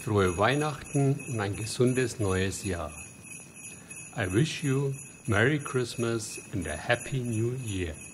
Frohe Weihnachten und ein gesundes neues Jahr. I wish you Merry Christmas and a Happy New Year.